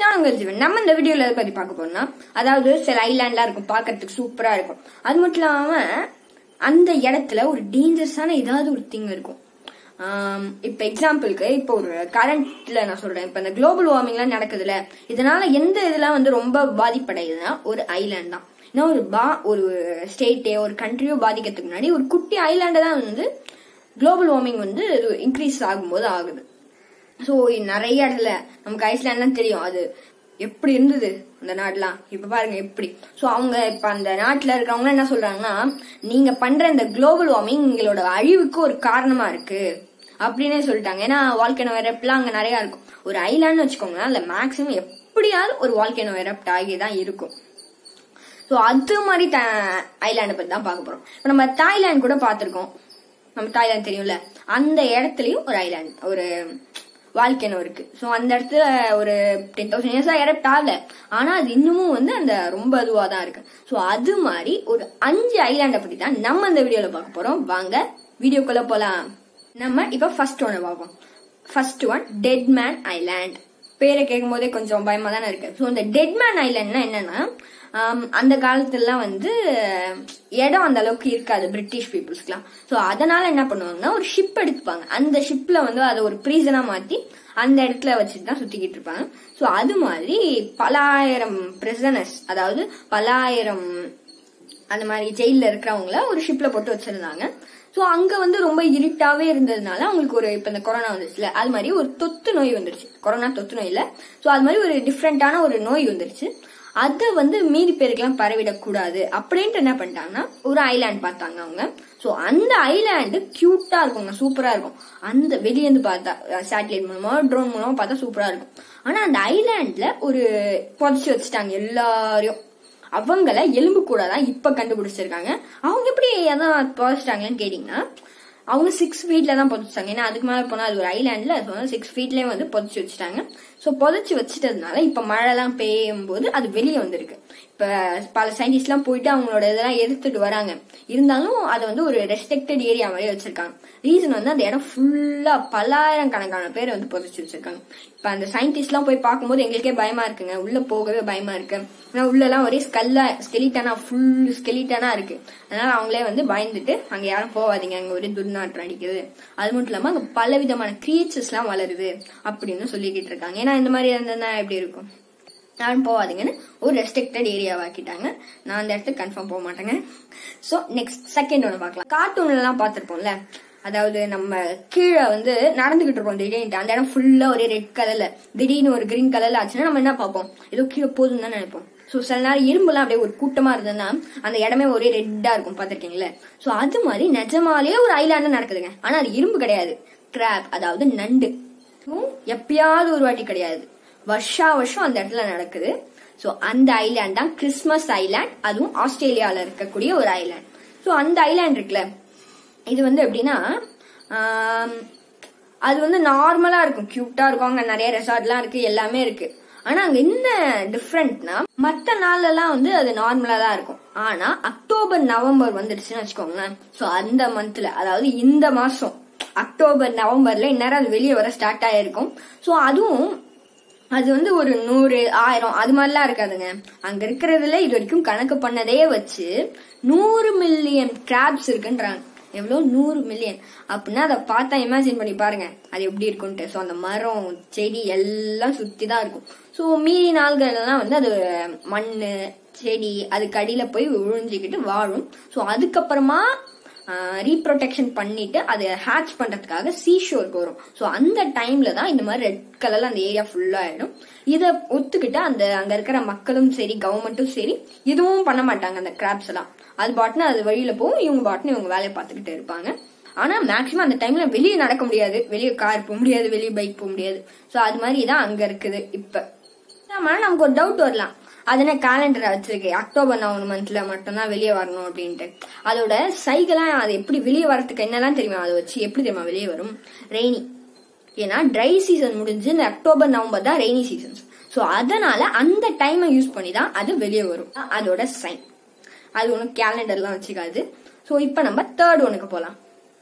நான் உங்கள் ஜீவன். நம்ம இந்த வீடியோல எதை பத்தி பார்க்க போறோம்னா, அதாவது சில ஐலாண்ட்லாம் இருக்கும், பாக்கிறதுக்கு சூப்பரா இருக்கும். அது மட்டும் இல்லாம அந்த இடத்துல ஒரு டேஞ்சரஸான ஏதாவது ஒரு திங் இருக்கும். இப்ப எக்ஸாம்பிளுக்கு இப்போ ஒரு கரண்ட்ல நான் சொல்றேன், இப்ப இந்த குளோபல் வார்மிங்லாம் நடக்குதுல, இதனால எந்த இதெல்லாம் வந்து ரொம்ப பாதிப்படையுதுன்னா ஒரு ஐலாண்ட் தான். ஏன்னா ஒரு ஸ்டேட்டே ஒரு கண்ட்ரியோ பாதிக்கிறதுக்கு முன்னாடி ஒரு குட்டி ஐலாண்டை தான் வந்து குளோபல் வார்மிங் வந்து இன்க்ரீஸ் ஆகும்போது ஆகுது. ஸோ நிறைய இடத்துல நமக்கு ஐஸ்லாண்ட்லாம் தெரியும், அது எப்படி இருந்தது அந்த நாடுலாம். இப்ப பாருங்க எப்படி. ஸோ அவங்க இப்ப அந்த நாட்டுல இருக்கவங்க என்ன சொல்றாங்கன்னா, நீங்க பண்ற இந்த குளோபல் வார்மிங் எங்களோட அழிவுக்கு ஒரு காரணமா இருக்கு அப்படின்னே சொல்லிட்டாங்க. ஏன்னா வால்கேனோ எரப்ட்லாம் அங்க நிறைய இருக்கும். ஒரு ஐலாண்ட்னு வச்சுக்கோங்களேன், அதுல மேக்சிமம் எப்படியாவது ஒரு வால்கேனோ எரப்ட் ஆகிதான் இருக்கும். ஸோ அது மாதிரி ஐலாண்டை பத்தி தான் பார்க்க போறோம். இப்ப நம்ம தாய்லாந்து கூட பார்த்திருக்கோம், நம்ம தாய்லாந்து தெரியும்ல, அந்த இடத்துலயும் ஒரு ஐலாண்ட் ஒரு வால்கேனோ இருக்கு. ஸோ அந்த இடத்துல ஒரு 10,000 இயர்ஸா எரப்ட் ஆகல, ஆனா அது இன்னமும் வந்து அந்த ரொம்ப இதுவா தான் இருக்கு. ஸோ அது மாதிரி ஒரு 5 ஐலாண்டை பத்தி தான் நம்ம இந்த வீடியோல பார்க்க போறோம். வாங்க வீடியோக்குள்ள போலாம். நம்ம இப்ப ஃபர்ஸ்ட் ஒன்னு பார்ப்போம். First one dead man island. பேரை கேட்கும் போதே கொஞ்சம் பயமா தானே இருக்கு. ஸோ இந்த டெட் மேன் ஐலாண்ட்னா என்னன்னா, அந்த காலத்துலாம் வந்து இடம் அந்த அளவுக்கு இருக்காது பிரிட்டிஷ் பீப்புள்ஸ்க்குலாம். ஸோ அதனால என்ன பண்ணுவாங்கன்னா, ஒரு ஷிப் எடுத்துப்பாங்க. அந்த ஷிப்ல வந்து அதை ஒரு ப்ரீசனா மாத்தி அந்த இடத்துல வச்சுட்டு தான் சுத்திக்கிட்டு இருப்பாங்க. ஸோ அது மாதிரி பலாயிரம் பிரிசனர்ஸ், அதாவது பலாயிரம் அந்த மாதிரி ஜெயில இருக்கிறவங்கள ஒரு ஷிப்ல போட்டு வச்சிருந்தாங்க. ஸோ அங்க வந்து ரொம்ப இருட்டாவே இருந்ததுனால அவங்களுக்கு ஒரு இப்ப இந்த கொரோனா வந்துருச்சுல, அது மாதிரி ஒரு தொத்து நோய் வந்துருச்சு. கொரோனா தொத்து நோய் இல்ல, ஸோ அது மாதிரி ஒரு டிஃப்ரெண்டான ஒரு நோய் வந்துருச்சு. அதை வந்து மீதி பேருக்கெல்லாம் பரவிடக்கூடாது அப்படின்ட்டு என்ன பண்ணிட்டாங்கன்னா ஒரு ஐலாண்ட் பார்த்தாங்க அவங்க. ஸோ அந்த ஐலாண்டு கியூட்டா இருக்குங்க, சூப்பரா இருக்கும். அந்த வெளியேந்து பார்த்தா சேட்டலைட் மூலமா ட்ரோன் மூலமா பார்த்தா சூப்பரா இருக்கும். ஆனா அந்த ஐலாண்ட்ல ஒரு புதைச்சு வச்சுட்டாங்க எல்லாரையும். அவங்கள எலும்பு கூட தான் இப்ப கண்டுபிடிச்சிருக்காங்க. அவங்க எப்படி அதான் புதைச்சிட்டாங்கன்னு கேட்டீங்கன்னா, அவங்க 6 ஃபீட்ல தான் புதைச்சிட்டாங்க. ஏன்னா அதுக்கு மேல போனா அது ஒரு ஐலாண்ட்ல 6 ஃபீட்லயே வந்து புதைச்சு வச்சுட்டாங்க. ஸோ புதைச்சு வச்சுட்டதுனால இப்ப மழை எல்லாம் பெய்யும் போது அது வெளியே வந்திருக்கு. இப்ப பல சயின்டிஸ்ட் எல்லாம் போயிட்டு அவங்களோட இதெல்லாம் எடுத்துட்டு வராங்க. இருந்தாலும் அதை வந்து ஒரு ரெஸ்ட்ரிக்டட் ஏரியா மாதிரி வச்சிருக்காங்க. ரீசன் வந்து அந்த இடம் ஃபுல்லா பல்லாயிரம் கணக்கான பேர் வந்து புதைச்சு வச்சிருக்காங்க. இப்ப அந்த சயின்டிஸ்ட் எல்லாம் போய் பார்க்கும்போது எங்களுக்கே பயமா இருக்குங்க, உள்ள போகவே பயமா இருக்கு. ஏன்னா உள்ள எல்லாம் ஒரே ஸ்கெலிட்டனா, ஃபுல் ஸ்கெலிட்டனா இருக்கு. அதனால அவங்களே வந்து பயந்துட்டு அங்க யாரும் போவாதீங்க, அங்க ஒரே துர்நாற்றம் அடிக்குது. அது மட்டும் இல்லாம அங்க பல விதமான கிரியேச்சர்ஸ் எல்லாம் வளருது அப்படின்னு சொல்லிக்கிட்டு இருக்காங்க. ஏன்னா இந்த மாதிரி இருந்ததுன்னா எப்படி இருக்கும், யாரும் போவாதீங்கன்னு ஒரு ரெஸ்ட்ரிக்டட் ஏரியாவாக்கிட்டாங்க. நான் அந்த இடத்துக்கு கன்ஃபார்ம் போக மாட்டேங்க. சோ நெக்ஸ்ட் செகண்ட் ஒன்று பார்க்கலாம். கார்ட்டூன்ல எல்லாம் பார்த்திருப்போம்ல, அதாவது நம்ம கீழே வந்து நடந்துகிட்டு இருப்போம், திடீர்னு அந்த இடம் ஃபுல்லா ஒரே ரெட் கலர்ல, திடீர்னு ஒரு கிரீன் கலர்ல ஆச்சுன்னா நம்ம என்ன பார்ப்போம், ஏதோ கீழே போதுன்னு தான் நினைப்போம். சோ சில நேரம் இரும்புலாம் அப்படியே ஒரு கூட்டமா இருந்ததுன்னா அந்த இடமே ஒரே ரெட்டா இருக்கும், பாத்திருக்கீங்களா? சோ அது மாதிரி நிஜமாலேயே ஒரு ஐலாண்டு நடக்குதுங்க. ஆனா அது இரும்பு கிடையாது, கிராப், அதாவது நண்டு. எப்பயாவது ஒரு வாட்டி கிடையாது, வருஷம் அந்த இடத்துல நடக்குது. சோ அந்த ஐலாண்ட் தான் கிறிஸ்மஸ் ஐலாண்ட். அதுவும் ஆஸ்திரேலியால இருக்கக்கூடிய ஒரு ஐலாண்ட். சோ அந்த ஐலாண்ட் இருக்குல்ல, இது வந்து எப்படின்னா, அது வந்து நார்மலா இருக்கும், கியூட்டா இருக்கும். அங்க நிறைய ரெசார்ட் எல்லாம் இருக்கு, எல்லாமே இருக்கு. ஆனா அங்க என்ன டிஃப்ரெண்ட்னா, மத்த நாள்ல எல்லாம் வந்து அது நார்மலா தான் இருக்கும். ஆனா அக்டோபர் நவம்பர் வந்துடுச்சுன்னு வச்சுக்கோங்களேன், சோ அந்த மந்த்ல, அதாவது இந்த மாசம் அக்டோபர் நவம்பர்ல இந்நேரம் அது வெளியே வர ஸ்டார்ட் ஆயிருக்கும். சோ அதுவும் அது வந்து ஒரு 100, 1000 அது மாதிரிலாம் இருக்காதுங்க. அங்க இருக்கிறதுல இது வரைக்கும் கணக்கு பண்ணதே வச்சு 100 மில்லியன் கிராப்ஸ் இருக்குன்றாங்க. எவ்வளவு? 100 மில்லியன். அப்படின்னா அதை பார்த்தா இமேஜின் பண்ணி பாருங்க அது எப்படி இருக்கும்ட்டு. ஸோ அந்த மரம் செடி எல்லாம் சுத்தி தான் இருக்கும். ஸோ மீதி நாள்கள் எல்லாம் வந்து அது மண்ணு செடி அதுக்கு அடியில போய் விழுஞ்சிக்கிட்டு வாழும். ஸோ அதுக்கப்புறமா ரீப்ரொடெக்ஷன் பண்ணிட்டு அதை ஹேட்ச் பண்றதுக்காக சீஷோருக்கு வரும். ஸோ அந்த டைம்ல தான் இந்த மாதிரி ரெட் கலர்ல அந்த ஏரியா ஃபுல்லா ஆயிடும். இதை ஒத்துக்கிட்டு அங்க இருக்கிற மக்களும் சரி கவர்மெண்ட்டும் சரி இதுவும் பண்ண மாட்டாங்க. அந்த கிராப்ஸ் எல்லாம் அது பாட்டுன்னு அது வழியில போகும், இவங்க பாட்டுன்னு இவங்க வேலையை பார்த்துக்கிட்டு இருப்பாங்க. ஆனா மேக்சிமம் அந்த டைம்ல வெளியே நடக்க முடியாது, வெளியே கார் போக முடியாது, வெளியே பைக் போக முடியாது. ஸோ அது மாதிரிதான் அங்க இருக்குது. இப்ப நமக்கு ஒரு டவுட் வரலாம், அது என்ன கேலண்டரை வச்சிருக்கு அக்டோபர் நவம்பர் மந்த்ல மட்டும்தான் வெளியே வரணும் அப்படின்ட்டு. அதோட சைக்கிளா அது எப்படி வெளியே வரதுக்கு என்னெல்லாம் தெரியுமா, அதை வச்சு எப்படி தெரியுமா வெளியே வரும்? ரெய்னி. ஏன்னா ட்ரை சீசன் முடிஞ்சு இந்த அக்டோபர் நவம்பர் தான் ரெய்னி சீசன்ஸ். ஸோ அதனால அந்த டைமை யூஸ் பண்ணி தான் அது வெளியே வரும். அதோட சைன் அது ஒன்றும் கேலண்டர்லாம் வச்சுக்காது. ஸோ இப்போ நம்ம தேர்ட் ஒனுக்கு போகலாம்.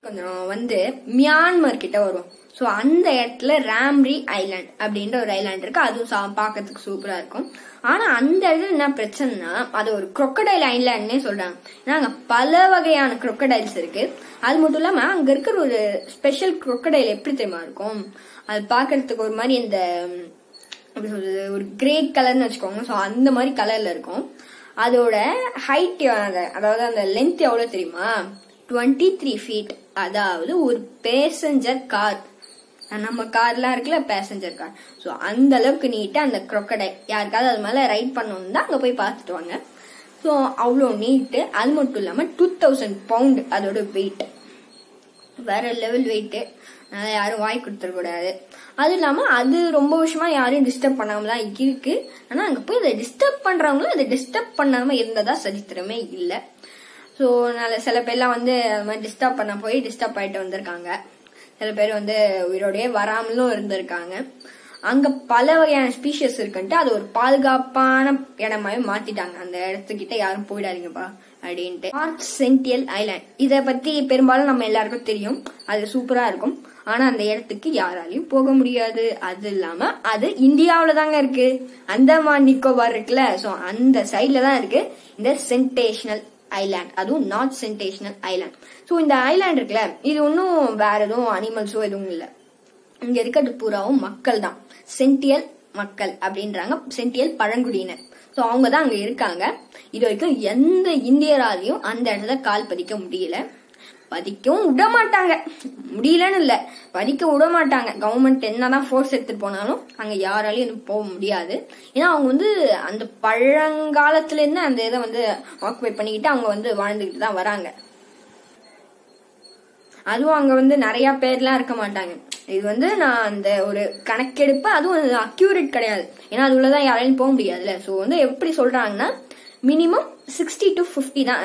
கொஞ்சம் வந்து மியான்மர் கிட்ட வரும். ஸோ அந்த இடத்துல ராம்ரி ஐலாண்ட் அப்படின்ற ஒரு ஐலாண்ட் இருக்கு. அதுவும் பார்க்கறதுக்கு சூப்பரா இருக்கும். ஆனா அந்த இடத்துல என்ன பிரச்சனைனா அது ஒரு crocodile ஐலாண்ட்னே சொல்றாங்க. ஏன்னா அங்க பல வகையான crocodiles இருக்கு. அது மட்டும் இல்லாம அங்க இருக்கிற ஒரு ஸ்பெஷல் crocodile எப்படி தெரியுமா இருக்கும், அது பாக்குறதுக்கு ஒரு மாதிரி இந்த எப்படி சொல்றது ஒரு கிரே கலர்னு வச்சுக்கோங்க. ஸோ அந்த மாதிரி கலர்ல இருக்கும். அதோட ஹைட் அதாவது அந்த லென்த் எவ்வளவு தெரியுமா, 23 feet. அதாவது ஒரு பேசஞ்சர் கார், நம்ம கார்லாம் இருக்குல்ல பேசஞ்சர் கார், ஸோ அந்த அளவுக்கு நீட்டா அந்த crocodile. யாருக்காவது அது மேல ரைட் பண்ணணும் தான் அங்க போய் பார்த்துட்டு வாங்க. ஸோ அவ்வளோ நீட்டு. அது மட்டும் இல்லாம 2000 pound அதோட வெயிட், வேற லெவல் வெயிட். அதனால யாரும் வாய் கொடுத்துடக்கூடாது. அது இல்லாம அது ரொம்ப வருஷமா யாரையும் டிஸ்டர்ப் பண்ணாம தான் இருக்கு. ஆனா அங்க போய் அதை டிஸ்டர்ப் பண்றவங்களும் அதை டிஸ்டர்ப் பண்ணாம இருந்ததா சரித்திரமே இல்லை. ஸோ சில பேர்லாம் வந்து அது மாதிரி டிஸ்டர்ப் பண்ண போய் டிஸ்டர்ப் ஆயிட்டு வந்திருக்காங்க. சில பேர் வந்து உயிரோடய வராமலும் இருந்திருக்காங்க. அங்க பல வகையான ஸ்பீஷியஸ் இருக்குன்ட்டு அது ஒரு பாதுகாப்பான இடமாவே மாத்திட்டாங்க. அந்த இடத்துக்கிட்ட யாரும் போயிடாதீங்கப்பா அப்படின்ட்டு. நார்த் சென்டினல் ஐலாண்ட், இத பத்தி பெரும்பாலும் நம்ம எல்லாருக்கும் தெரியும். அது சூப்பரா இருக்கும். ஆனா அந்த இடத்துக்கு யாராலையும் போக முடியாது. அது இல்லாம அது இந்தியாவில தாங்க இருக்கு. அந்தமான் நிக்கோபார் இருக்குல்ல, சோ அந்த சைட்ல தான் இருக்கு இந்த சென்டேஷனல் ஐலாண்ட். அதுவும் நார்த் சென்டேஷனல் ஐலாண்ட். சோ இந்த ஐலாண்ட் இருக்குல்ல, இது ஒன்னும் வேற எதுவும் அனிமல்ஸோ எதுவும் இல்ல. இங்க இருக்கிறது பூராவும் மக்கள் தான். சென்டியல் மக்கள் அப்படின்றாங்க, சென்டியல் பழங்குடியினர். சோ அவங்க தான் அங்க இருக்காங்க. இது வரைக்கும் எந்த இந்தியராலையும் அந்த இடத்துல கால் பதிக்க முடியல. பதிக்கவும் விட மாட்டாங்க. முடியலன்னு இல்ல, பதிக்க விட மாட்டாங்க. கவர்மெண்ட் என்னதான் ஃபோர்ஸ் எடுத்துட்டு போனாலும் அங்க யாராலையும் போக முடியாது. ஏன்னா அவங்க வந்து அந்த பழங்காலத்துல இருந்து அந்த இதை வந்து ஆக்குபை பண்ணிக்கிட்டு அவங்க வந்து வாழ்ந்துகிட்டு தான் வராங்க. அதுவும் அங்க வந்து நிறைய பேர்லாம் இருக்க மாட்டாங்க. இது வந்து நான் அந்த ஒரு கணக்கெடுப்பு, அதுவும் அக்யூரேட் கிடையாது. ஏன்னா அது உள்ளதான் யாராலையும் போக முடியாதுல்ல. சோ வந்து எப்படி சொல்றாங்கன்னா மினிமம் 60 to 50 தான்,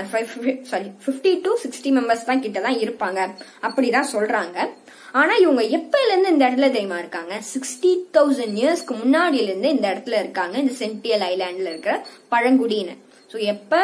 50 to 60 மெம்பர்ஸ் தான் கிட்ட தான் இருப்பாங்க அப்படிதான் சொல்றாங்க. ஆனா இவங்க எப்பல இருந்து இந்த இடத்துல தெரியுமா இருக்காங்க, 60,000 இயர்ஸ்க்கு முன்னாடியில இருந்து இந்த இடத்துல இருக்காங்க. இந்த சென்டினல் ஐலாண்ட்ல இருக்கிற பழங்குடியினர். சோ எப்ப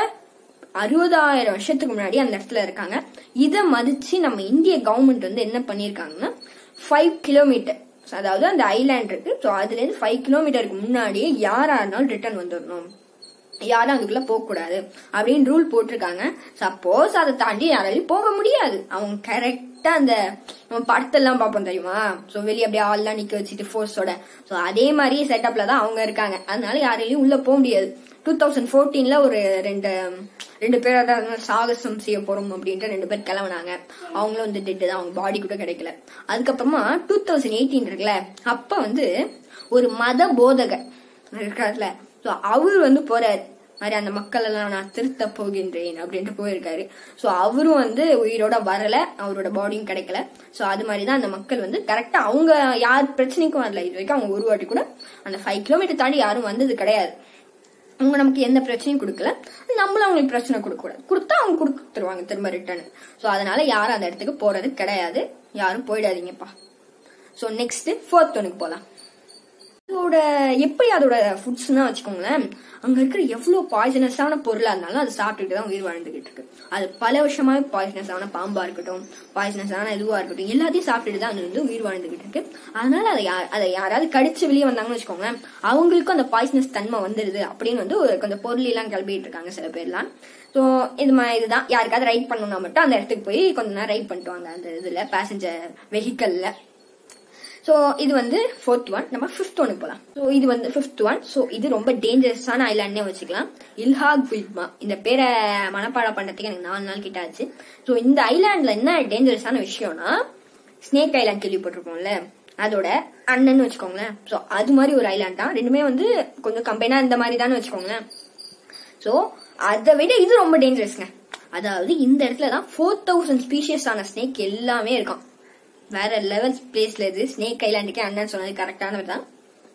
60,000 வருஷத்துக்கு முன்னாடி அந்த இடத்துல இருக்காங்க. இதை மதிச்சு நம்ம இந்திய கவர்மெண்ட் வந்து என்ன பண்ணிருக்காங்கன்னா 5 கிலோமீட்டர், அதாவது அந்த ஐலாண்ட் இருக்கு, சோ அதுல இருந்து 5 கிலோமீட்டருக்கு முன்னாடியே யாரா இருந்தாலும் ரிட்டர்ன் வந்துடணும், யாரும் அதுக்குள்ள போக கூடாது அப்படின்னு ரூல் போட்டிருக்காங்க. சப்போஸ் அதை தாண்டி யாராலையும் போக முடியாது. அவங்க கரெக்டா அந்த நம்ம படத்தெல்லாம் பார்ப்போம் தெரியுமா, சோ வெளியே அப்படியே ஆள்லாம் நிக்க வச்சுட்டு ஃபோர்ஸோட, சோ அதே மாதிரி செட்டப்ல தான் அவங்க இருக்காங்க. அதனால யாராலையும் உள்ள போக முடியாது. 2014ல ஒரு ரெண்டு பேர் அதாவது சாகசம் செய்ய போறோம் அப்படின்ட்டு 2 பேர் கிளம்பினாங்க. அவங்களும் வந்து டெட் தான், அவங்க பாடி கூட கிடைக்கல. அதுக்கப்புறமா 2018 இருக்குல்ல, அப்ப வந்து ஒரு மத போதகர் இருக்காருல, சோ அவரு வந்து போறாரு மாதிரி அந்த மக்கள் எல்லாம் நான் திருத்த போகின்றேன் அப்படின்ட்டு போயிருக்காரு. சோ அவரும் வந்து உயிரோட வரல, அவரோட பாடியும் கிடைக்கல. சோ அது மாதிரிதான் அந்த மக்கள் வந்து கரெக்டா அவங்க யார் பிரச்சனைக்கும் வரல. இது வரைக்கும் அவங்க ஒரு வாட்டி கூட அந்த 5 கிலோமீட்டர் தாண்டி யாரும் வந்தது கிடையாது. அவங்க நமக்கு எந்த பிரச்சனையும் கொடுக்கல, நம்மளும் அவங்களுக்கு பிரச்சனை கொடுக்க கூடாது. கொடுத்தா அவங்க கொடுத்துருவாங்க திரும்ப ரிட்டர்ன். சோ அதனால யாரும் அந்த இடத்துக்கு போறது கிடையாது. யாரும் போயிடாதீங்கப்பா. சோ நெக்ஸ்ட் 4th ஒனுக்கு போலாம். அதோட எப்படி அதோட ஃபுட்ஸ்னா வச்சுக்கோங்களேன், அங்க இருக்கிற எவ்வளவு பாய்சனஸான பொருளா இருந்தாலும் அதை சாப்பிட்டுட்டு தான் உயிர் வாழ்ந்துகிட்டு இருக்கு. அது பல வருஷமாவே பாய்சனஸான பாம்பா இருக்கட்டும், பாய்சனஸான இதுவா இருக்கட்டும், எல்லாத்தையும் சாப்பிட்டுட்டு தான் அது வந்து உயிர் வாழ்ந்துகிட்டு இருக்கு. அதனால அதை யாராவது கடிச்சு வெளியே வந்தாங்கன்னு வச்சுக்கோங்களேன், அவங்களுக்கும் அந்த பாய்சனஸ் தன்மை வந்துருது அப்படின்னு வந்து கொஞ்சம் பொருள் எல்லாம் கிளப்பிட்டு இருக்காங்க சில பேர்லாம். சோ இதுதான் யாருக்காவது ரைட் பண்ணணும்னா மட்டும் அந்த இடத்துக்கு போய் கொஞ்ச நேரம் ரைட் பண்ணிட்டு வாங்க அந்த இதுல பேசஞ்சர் வெஹிக்கல்ல. சோ இது வந்து 4th ஒன். நம்ம 5th ஒனுக்கு போலாம். சோ இது வந்து 5th ஒன். சோ இது ரொம்ப டேஞ்சரஸான ஐலாண்ட்னே வச்சுக்கலாம், இல்ஹாக் குயிக்மா. இந்த பேரை மனப்பாடம் பண்றதுக்கு எனக்கு 4 நாள் கிட்ட ஆச்சு. சோ இந்த ஐலாண்ட்ல என்ன டேஞ்சரஸான விஷயம்னா, ஸ்னேக் ஐலாண்ட் கேள்விப்பட்டிருப்போம்ல, அதோட அண்ணன் வச்சுக்கோங்களேன். சோ அது மாதிரி ஒரு ஐலாண்ட் தான். ரெண்டுமே வந்து கொஞ்சம் கம்பெனா இந்த மாதிரி தான் வச்சுக்கோங்களேன். சோ அதை விட இது ரொம்ப டேஞ்சரஸ்ங்க. அதாவது இந்த இடத்துலதான் 4000 ஸ்பீஷியஸ் ஆன ஸ்னேக் எல்லாமே இருக்கும். வேற லெவல் பிளேஸ்ல இது. ஸ்னேக் ஐலாண்டுக்கே அண்ணன் சொன்னது கரெக்டானது தான்.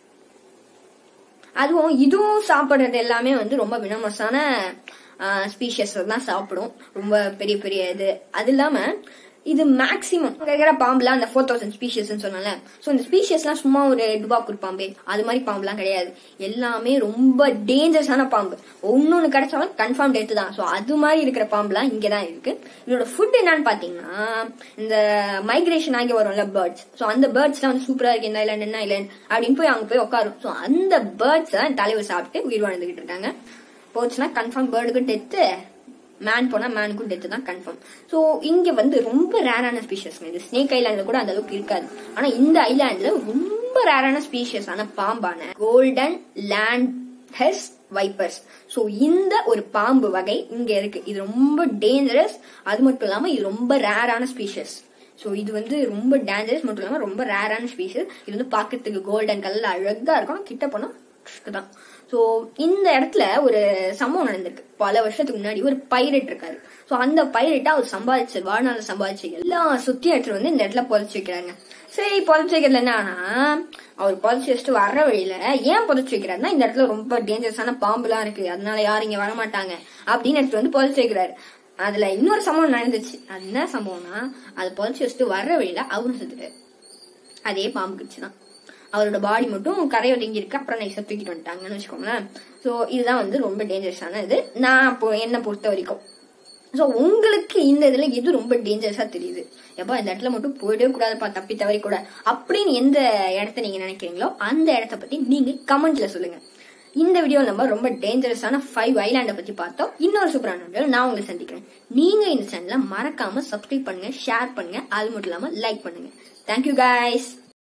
அதுவும் இதுவும் சாப்பிடுறது எல்லாமே வந்து ரொம்ப வினமஸான ஸ்பீஷியஸ் தான் சாப்பிடும், ரொம்ப பெரிய பெரிய இது. அது இல்லாம இது மேக்ஸிமம் இருக்கிற பாம்புலாம் அந்த 4000 ஸ்பீஷிஸ் சொன்னால. சோ இந்த ஸ்பீஷிஸ்லாம் சும்மா ஒரு டுபாக்கூர் பாம்பு அது மாதிரி பாம்புலாம் கிடையாது. எல்லாமே ரொம்ப டேஞ்சரஸான பாம்பு. ஒன்னொன்னு கிடைச்சாலும் கன்ஃபார்ம் டெத் தான். சோ அது மாதிரி இருக்கிற பாம்புலாம் இங்கதான் இருக்கு. இதோட ஃபுட் என்னன்னு பாத்தீங்கன்னா இந்த மைக்ரேஷன் ஆகி வரும்ல பேர்ட்ஸ். சோ அந்த பேர்ட்ஸ் எல்லாம் வந்து சூப்பரா இருக்கு இந்த ஐலாண்ட் என்ன ஐலாண்ட் அப்படின்னு போய் அங்க போய் உட்காரும். சோ அந்த பேர்ட்ஸ் தலைவர் சாப்பிட்டு உயிர் வாழ்ந்துகிட்டு இருக்காங்க. போச்சுன்னா கன்ஃபார்ம் பேர்டுக்கும் டெத்து, மேன் போனா மேனுக்கும் டெத்து தான் கன்ஃபார்ம். சோ இங்க வந்து ரொம்ப ரேரான ஸ்பீஷஸ். இது ஸ்னேக் ஐலாண்ட்ல கூட அந்த அளவுக்கு இருக்காது. ஆனா இந்த ஐலாண்ட்ல ரொம்ப ரேரான ஸ்பீஷஸ் ஆன பாம்பான golden lancehead vipers. So இந்த ஒரு பாம்பு வகை இங்க இருக்கு. இது ரொம்ப டேஞ்சரஸ். அது மட்டும் இல்லாம இது ரொம்ப ரேரான ஸ்பீஷஸ். சோ இது வந்து ரொம்ப டேஞ்சரஸ் மட்டும் இல்லாம ரொம்ப ரேரான ஸ்பீஷஸ். இது வந்து பாக்கிறதுக்கு கோல்டன் கலர்ல அழகா இருக்கும். கிட்ட போனா தான். சோ இந்த இடத்துல ஒரு சம்பவம் நடந்திருக்கு. பல வருஷத்துக்கு முன்னாடி ஒரு பைரட் இருக்காரு. சோ அந்த பைரட்டா அவர் சம்பாதிச்ச வாழ்நாள் சம்பாதிச்ச எல்லா சுத்தி எடுத்துட்டு வந்து இந்த இடத்துல புதைச்சு வைக்கிறாங்க. சரி புதைச்சு வைக்கிறதுல என்ன ஆனா அவர் புதைச்சு வச்சுட்டு வர்ற வழியில ஏன் புதைச்சு வைக்கிறாருன்னா இந்த இடத்துல ரொம்ப டேஞ்சரஸான பாம்பு எல்லாம் இருக்கு, அதனால யாரும் இங்க வரமாட்டாங்க அப்படின்னு எடுத்துட்டு வந்து புதைச்சு வைக்கிறாரு. அதுல இன்னொரு சம்பவம் நடந்துச்சு. அது என்ன சம்பவம்னா அது புதைச்சு வச்சுட்டு வர்ற வழியில அவரும் செத்துட்டாரு. அதே பாம்பு கிடுச்சுதான். அவரோட பாடி மட்டும் கரையை ஒதுங்கி இருக்கு. அப்புறம் நைஸா தூக்கிட்டு வந்துட்டாங்கன்னு வச்சுக்கோங்களேன். சோ இதுதான் வந்து ரொம்ப டேஞ்சரஸான இது நான் என்ன பொறுத்த வரைக்கும். சோ உங்களுக்கு இந்த இதுல எது ரொம்ப டேஞ்சரஸா தெரியுது, எப்ப இந்த இடத்துல மட்டும் போயிடவே கூடாதுப்பா தப்பி தவறி கூட அப்படின்னு எந்த இடத்த நீங்க நினைக்கிறீங்களோ அந்த இடத்த பத்தி நீங்க கமெண்ட்ல சொல்லுங்க. இந்த வீடியோ நம்ம ரொம்ப டேஞ்சரஸான 5 ஐலாண்ட பத்தி பார்த்தோம். இன்னொரு சூப்பரான வீடியோ நான் உங்களை சந்திக்கிறேன். நீங்க இந்த சேனலை மறக்காம சப்ஸ்கிரைப் பண்ணுங்க, ஷேர் பண்ணுங்க, அது மட்டும் இல்லாம லைக் பண்ணுங்க. Thank you guys.